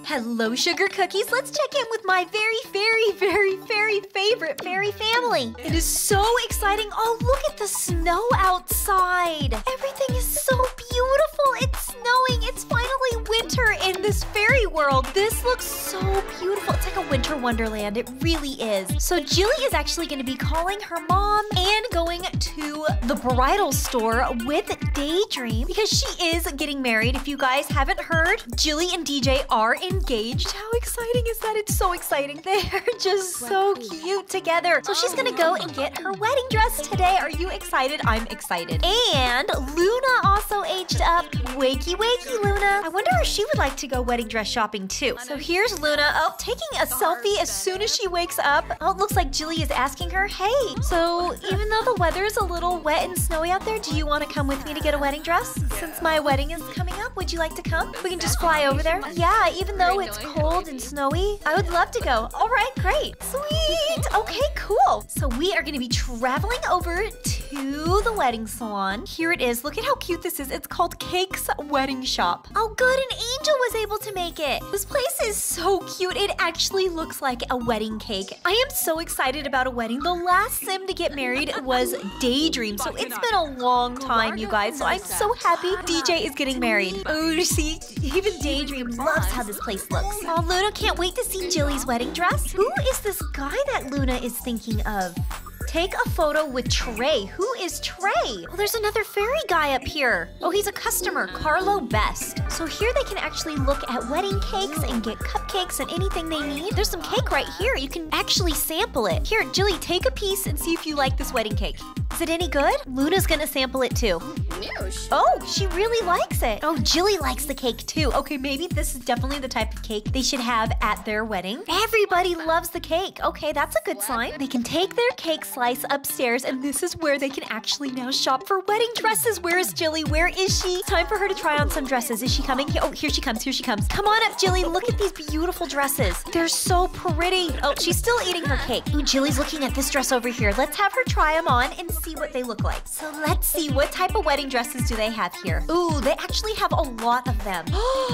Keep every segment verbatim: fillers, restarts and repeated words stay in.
Hello, Sugar Cookies. Let's check in with my very, very, very, very favorite fairy family. It is so exciting. Oh, look at the snow outside. Everything is so beautiful. It's snowing. It's finally winter in this fairy world. This looks so beautiful. It's like a winter wonderland. It really is. So Jilly is actually going to be calling her mom and going to the bridal store with Daydream because she is getting married. If you guys haven't heard, Jilly and D J are engaged. How exciting is that? It's so exciting. They're just so cute together. So she's gonna go and get her wedding dress today. Are you excited? I'm excited. And Luna also aged up. Wakey, wakey, Luna. I wonder if she would like to go wedding dress shopping too. So here's Luna. Oh, taking a selfie as soon as she wakes up. Oh, it looks like Jilly is asking her, hey, so even though the weather's a little wet and snowy out there, do you want to come with me to get a wedding dress? Since my wedding is coming up, would you like to come? We can just fly over there. Yeah, even though it's cold and snowy, I would love to go. All right, great. Sweet. Okay, cool. So we are going to be traveling over to the wedding salon. Here it is. Look at how cute this is. It's called Cake's Wedding Shop. Oh, good. An angel was able to make it. This place is so cute. It actually looks like a wedding cake. I am so excited about a wedding. The last sim to get married was Daydream. So it's been a long time, you guys. So I'm so happy D J is getting married. Oh, see, even Daydream loves how this place looks. Oh, Luna can't wait to see Jilly's wedding dress. Who is this guy that Luna is thinking of? Take a photo with Trey. Who is Trey? Oh, there's another fairy guy up here. Oh, he's a customer, Carlo Best. So here they can actually look at wedding cakes and get cupcakes and anything they need. There's some cake right here. You can actually sample it. Here, Jilly, take a piece and see if you like this wedding cake. Is it any good? Luna's gonna sample it too. Oh, she really likes it. Oh, Jilly likes the cake too. Okay, maybe this is definitely the type of cake they should have at their wedding. Everybody loves the cake. Okay, that's a good sign. They can take their cake slice upstairs, and this is where they can actually now shop for wedding dresses. Where is Jilly? Where is she? Time for her to try on some dresses. Is she coming? Here? Oh, here she comes. Here she comes. Come on up, Jilly. Look at these beautiful dresses. They're so pretty. Oh, she's still eating her cake. Ooh, Jilly's looking at this dress over here. Let's have her try them on and see what they look like. So let's see, what type of wedding dresses do they have here? Ooh, they actually have a lot of them.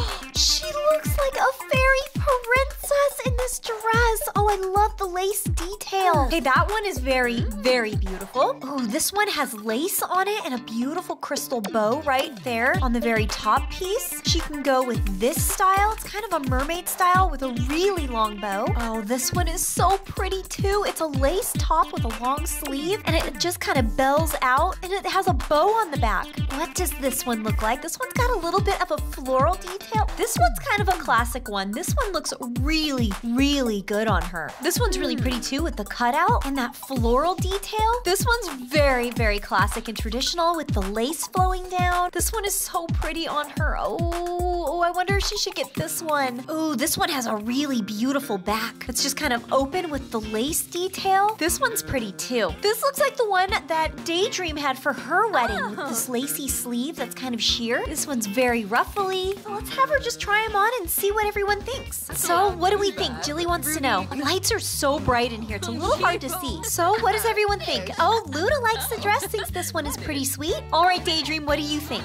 She looks like a fairy princess in this dress. Oh, I love the lace detail. Okay, that one is very, very beautiful. Oh, this one has lace on it and a beautiful crystal bow right there on the very top piece. She can go with this style. It's kind of a mermaid style with a really long bow. Oh, this one is so pretty too. It's a lace top with a long sleeve and it just kind of bells out and it has a bow on the back. What does this one look like? This one's got a little bit of a floral detail. This one's kind of a classic one. This one looks really, really good on her. This one's really pretty too with the cutout and that floral detail. This one's very, very classic and traditional with the lace flowing down. This one is so pretty on her. Oh, oh, I wonder if she should get this one. Oh, this one has a really beautiful back. It's just kind of open with the lace detail. This one's pretty too. This looks like the one that Daydream had for her wedding with this lacy sleeve that's kind of sheer. This one's very ruffly. So let's have her just try them on and see what everyone thinks. So what do we think? Jilly wants to know. The lights are so bright in here. It's a little hard to see. So what does everyone think? Oh, Luna likes the dress, thinks this one is pretty sweet. All right, Daydream, what do you think?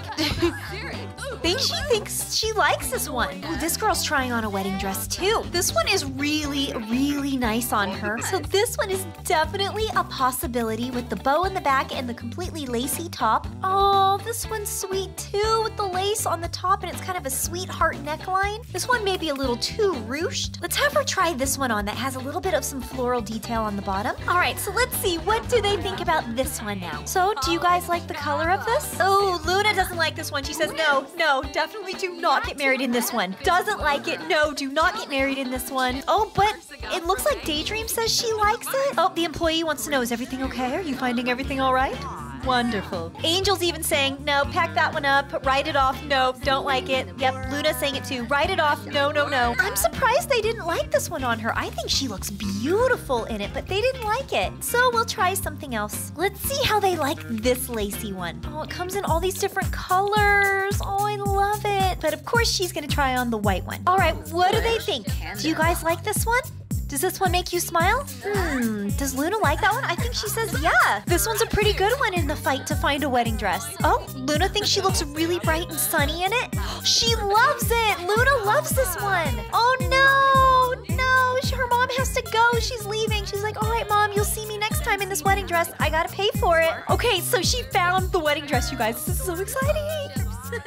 Think she thinks she likes this one. Ooh, this girl's trying on a wedding dress too. This one is really, really nice on her. So this one is definitely a possibility with the bow in the back and the completely lacy top. Oh, this one's sweet too with the lace on the top and it's kind of a sweetheart neckline. This one may be a little too ruched. Let's have her try this one on that has a little bit of some floral detail on the bottom. All right, so let's see. What do they think about this one now? So do you guys like the color of this? Oh, Luna doesn't like this one. She says, no, no, definitely do not get married in this one. Doesn't like it. No, do not get married in this one. Oh, but it looks like Daydream says she likes it. Oh, the employee wants to know, is everything okay? Are you finding everything all right? Wonderful. Angel's even saying, no, pack that one up, write it off, no, don't like it. Yep, Luna's saying it too, write it off, no, no, no. I'm surprised they didn't like this one on her. I think she looks beautiful in it, but they didn't like it. So we'll try something else. Let's see how they like this lacy one. Oh, it comes in all these different colors. Oh, I love it. But of course she's gonna try on the white one. All right, what do they think? Do you guys like this one? Does this one make you smile? Hmm, does Luna like that one? I think she says yeah. This one's a pretty good one in the fight to find a wedding dress. Oh, Luna thinks she looks really bright and sunny in it. She loves it. Luna loves this one. Oh no, no, her mom has to go. She's leaving. She's like, all right, Mom, you'll see me next time in this wedding dress. I gotta pay for it. Okay, so she found the wedding dress, you guys. This is so exciting.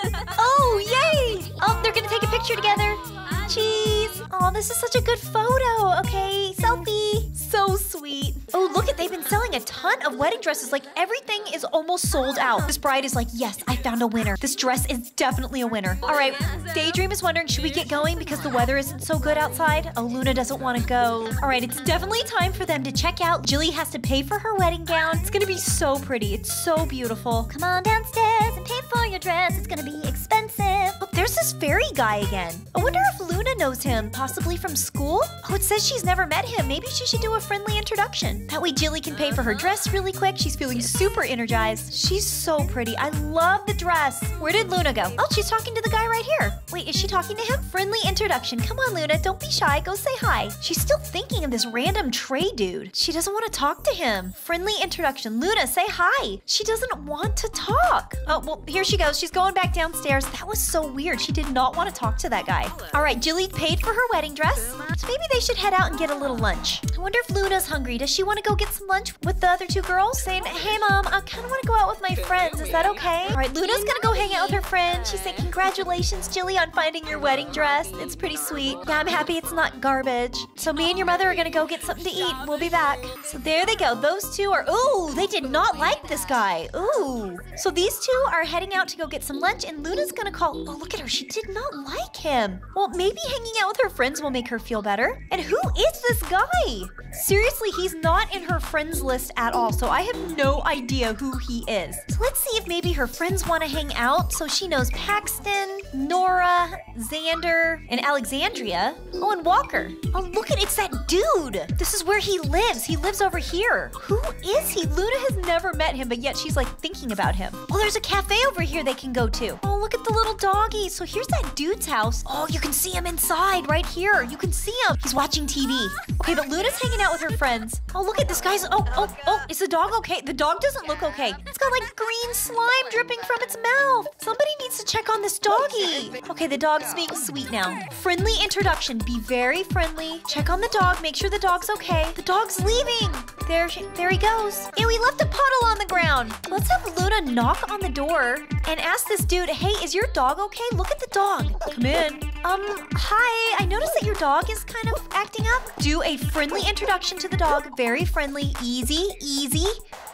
Oh, yay! Oh, they're gonna take a picture together. Cheese. Oh, this is such a good photo. Okay, selfie. So sweet. Oh, look at, they've been selling a ton of wedding dresses. Like, everything is almost sold out. This bride is like, yes, I found a winner. This dress is definitely a winner. All right, Daydream is wondering, should we get going because the weather isn't so good outside? Oh, Luna doesn't want to go. All right, it's definitely time for them to check out. Jilly has to pay for her wedding gown. It's gonna be so pretty. It's so beautiful. Come on downstairs and pay for your dress. It's gonna be expensive. Oh, there's this fairy guy again. I wonder if Luna knows him, possibly from school? Oh, it says she's never met him. Maybe she should do a friendly introduction. That way Jilly can pay for her dress really quick. She's feeling super energized. She's so pretty. I love the dress. Where did Luna go? Oh, she's talking to the guy right here. Wait, is she talking to him? Friendly introduction. Come on, Luna. Don't be shy. Go say hi. She's still thinking of this random Trey dude. She doesn't want to talk to him. Friendly introduction. Luna, say hi. She doesn't want to talk. Oh, well, here she goes. She's going back downstairs. That was so weird. She did not want to talk to that guy. All right, Jilly paid for her wedding dress. So maybe they should head out and get a little lunch. I wonder if Luna's hungry. Does she want to go get some lunch with the other two girls? Saying, hey, Mom, I kind of want to go out with my friends. Is that okay? All right, Luna's going to go hang out with her friend. She's saying, congratulations, Jilly, on finding your wedding dress. It's pretty sweet. Yeah, I'm happy it's not garbage. So me and your mother are going to go get something to eat. We'll be back. So there they go. Those two are, ooh, they did not like this guy. Ooh. So these two are heading out to go get some lunch, and Luna's going to call, oh, look at her. She did not like him. Well, maybe hanging out with her friends will make her feel better. And who is this guy? Seriously, he's not in her friends list at all, so I have no idea who he is. So let's see if maybe her friends want to hang out. So she knows Paxton, Nora, Xander, and Alexandria. Oh, and Walker. Oh, look at, it's that dude. This is where he lives. He lives over here. Who is he? Luna has never met him, but yet she's like thinking about him. Oh, there's a cafe over here they can go to. Oh, look at the little doggy. So here's that dude's house. Oh, you can see him inside right here. You can see him. He's watching T V. Okay, but Luna's hanging out with her friends. Oh, look at this guy's, oh, oh, oh, is the dog okay? The dog doesn't look okay. It's got like green slime dripping from its mouth. Somebody needs to check on this doggy. Okay, the dog's being sweet now. Friendly introduction. Be very friendly. Check on the dog. Make sure the dog's okay. The dog's leaving. There, she, there he goes. Ew, he left a puddle on the ground. Let's have Luna knock on the door and ask this dude, hey, is your dog okay? Look at the dog. Come in. Um, hi, I noticed that your dog is kind of acting up. Do a friendly introduction to the dog. Very friendly. Easy, easy.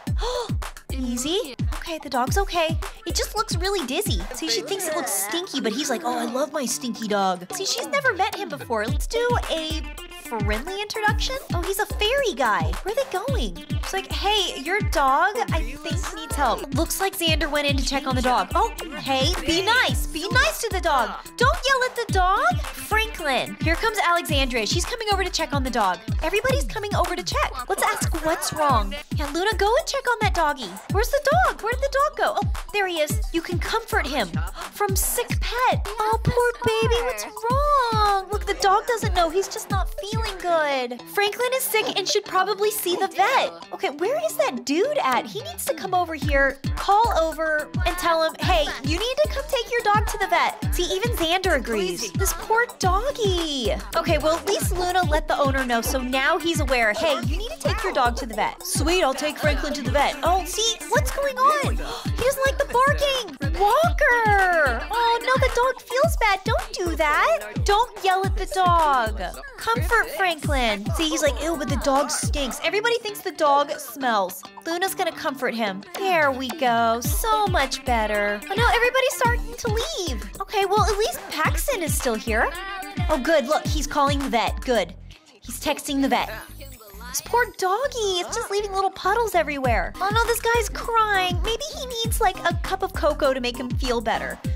Easy. Okay, the dog's okay. It just looks really dizzy. See, she thinks it looks stinky, but he's like, oh, I love my stinky dog. See, she's never met him before. Let's do a friendly introduction. Oh, he's a fairy guy. Where are they going? She's like, hey, your dog, I think, needs help. Looks like Xander went in to check on the dog. Oh, hey, be nice. Be nice to the dog. Don't yell at the dog. Franklin. Here comes Alexandria. She's coming over to check on the dog. Everybody's coming over to check. Let's ask what's wrong. Yeah, Luna, go and check on that doggy. Where's the dog? Where did the dog go? Oh, there he is. You can comfort him from sick pet. Oh, poor baby, what's wrong? Look, the dog doesn't know. He's just not feeling good. Franklin is sick and should probably see the vet. Okay, where is that dude at? He needs to come over here, call over, and tell him, hey, you need to come take your dog to the vet. See, even Xander agrees. This poor doggy. Okay, well, at least Luna let the owner know, so now he's aware. Hey, you need to take your dog to the vet. Sweet, I'll take Franklin to the vet. Oh, see, what's going on? He doesn't like the barking. Walker. Oh, no, the dog feels bad. Don't do that. Don't yell at the dog. Comfort Franklin. See, he's like, ew, but the dog stinks. Everybody thinks the dog smells. Luna's gonna comfort him. There we go. So much better. Oh no, everybody's starting to leave. Okay, well, at least Paxton is still here. Oh, good. Look, he's calling the vet. Good. He's texting the vet. This poor doggy, it's just leaving little puddles everywhere. Oh no, this guy's crying. Maybe he needs like a cup of cocoa to make him feel better.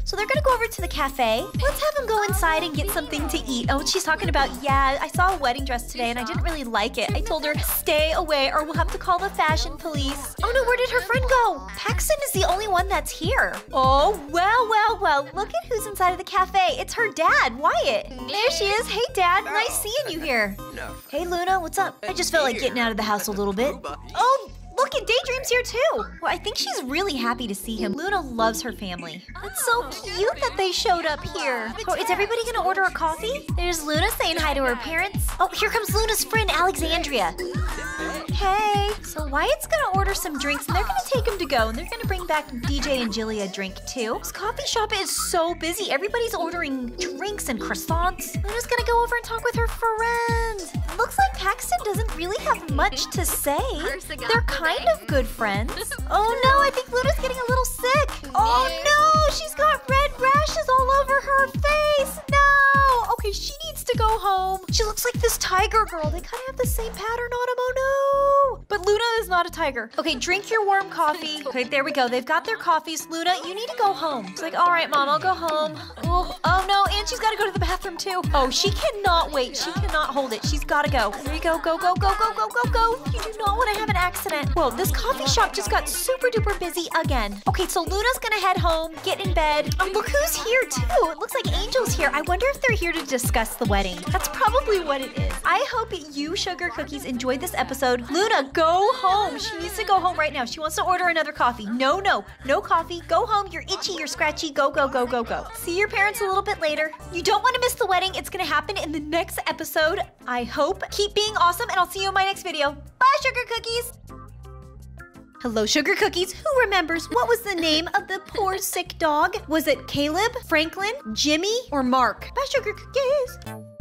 So they're gonna go over to the cafe. Let's have them go inside and get something to eat. Oh, she's talking about, yeah, I saw a wedding dress today and I didn't really like it. I told her, stay away or we'll have to call the fashion police. Oh no, where did her friend go? Paxton is the only one that's here. Oh, well, well, well, look at who's inside of the cafe. It's her dad, Wyatt. There she is. Hey, Dad, nice seeing you here. Hey, Luna, what's up? I just felt like getting out of the house a little bit. Oh, look at Daydream's here too. Well, I think she's really happy to see him. Luna loves her family. It's so cute that they showed up here. Oh, is everybody gonna order a coffee? There's Luna saying hi to her parents. Oh, here comes Luna's friend, Alexandria. Hey, so Wyatt's gonna order some drinks and they're gonna take him to go and they're gonna bring back D J and Jilly a drink too. This coffee shop is so busy. Everybody's ordering drinks and croissants. Luna's gonna go over and talk with her friends. Looks like Paxton doesn't really have much to say. They're kind of good friends. Oh no, I think Luna's getting a little sick. Oh no, she's got red rashes all over her face. No. Okay, she needs to go home. She looks like this tiger girl. They kind of have the same pattern on them. Oh no. But Luna is not a tiger. Okay, drink your warm coffee. Okay, there we go. They've got their coffees. Luna, you need to go home. She's like, all right, Mom, I'll go home. Oh, oh no, and she's got to go to the bathroom too. Oh, she cannot wait. She cannot hold it. She's got to go. There you go. Go, go, go, go, go, go, go. You do not want to have an accident. Whoa, this coffee shop just got super duper busy again. Okay, so Luna's gonna head home, get in bed. Oh, look who's here too. It looks like Angel's here. I wonder if they're here to discuss the wedding. That's probably what it is. I hope you Sugar Cookies enjoyed this episode. Luna, go home. She needs to go home right now. She wants to order another coffee. No, no, no coffee. Go home. You're itchy, you're scratchy. Go, go, go, go, go. See your parents a little bit later. You don't want to miss the wedding. It's gonna happen in the next episode. I hope. Keep being awesome and I'll see you in my next video. Bye, Sugar Cookies. Hello, Sugar Cookies. Who remembers what was the name of the poor sick dog? Was it Caleb, Franklin, Jimmy, or Mark? Bye, Sugar Cookies.